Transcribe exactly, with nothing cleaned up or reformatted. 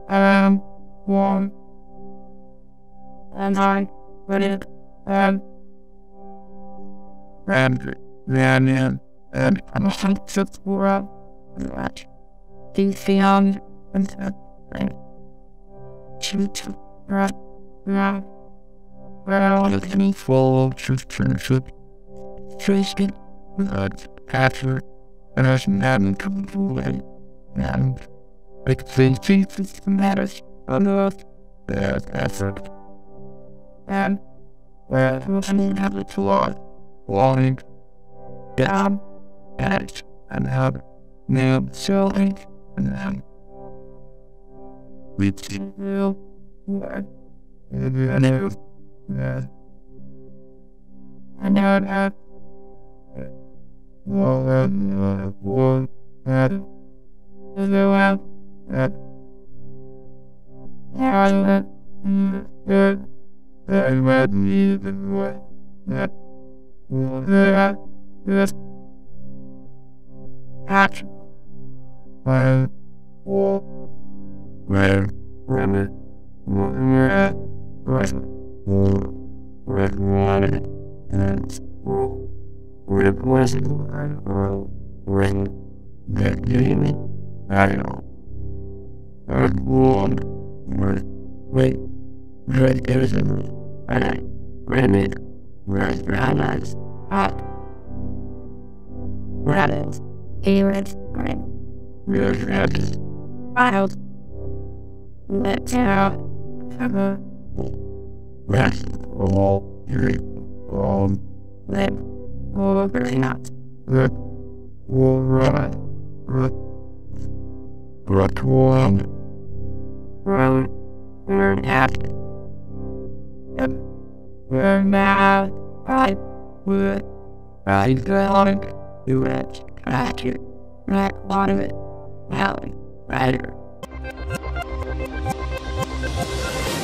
um, one, and I, but it, um, and then, and, and I'm just for a, what, the film, and the, and, shoot, right, right, well, it's me full, shoot, shoot, shoot, shoot, uh, after, and I should have come away, and, like, the Jesus matters, on earth, there's effort, and, where I mean, have it to lot, wanting, down, edge, and have, now, selling, and then, we see, you, what, maybe I know, that, I know that, well, that, uh, one, that, the one, that, yeah, that, that, that, that, that, what, that, that, that, action, when, or, where, when it, when it, when, when, and, with wisdom and world, when, that gaming, I know, and one, with, wait, great ism, and I, remit, whereas grandma's, hot, rabbits, favorites, green, whereas rabbits, wild, let out, uh, rest, all, drink, all, live, over, not, look, will run, look, look, one, road, learn after, learn out, right, wood, right, going, do it, crack it, crack, water it, valley, rider.